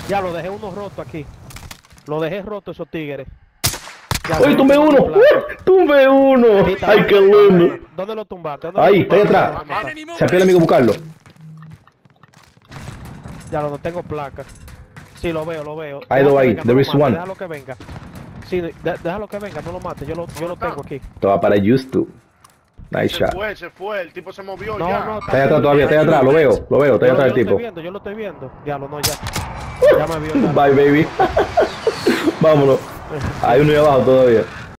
Ya lo dejé uno roto aquí. Lo dejé roto esos tigres. ¡Uy, tumbé uno! ¡Tumbé uno! Sí, está ¡Ay, qué bien. bueno! ¿Dónde lo tumbaste? ¿Dónde Ahí, lo está ahí tumbaste? atrás. Se apió el amigo a buscarlo. Ya lo no tengo placa. Sí, lo veo, lo veo. Hay dos que ahí. venga, no There lo is mate, one. déjalo que venga. Sí, déjalo que venga, no lo mate. Yo lo tengo aquí. Toma para used to. Nice shot. Se fue, el tipo se movió No, ya. no, Está ahí atrás todavía, está ahí atrás. Lo veo, está ahí atrás el tipo. Yo lo estoy viendo. Diablo, no, ya. Ya me vio. Ya. Bye, baby. Vámonos. Hay uno ahí abajo todavía.